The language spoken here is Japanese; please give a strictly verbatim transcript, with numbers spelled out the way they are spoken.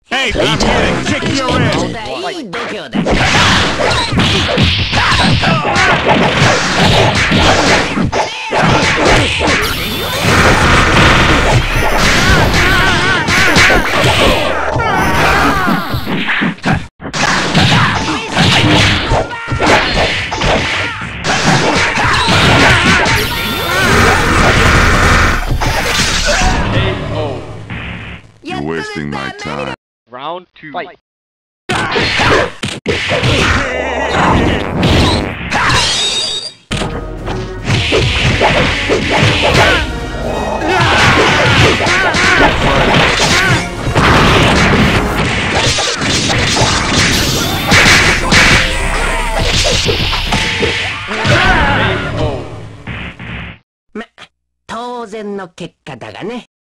Hey, I'm here to kick your ass! いい度胸だ。 You're wasting my time. Round two. Fight. ま、当然の結果だがね。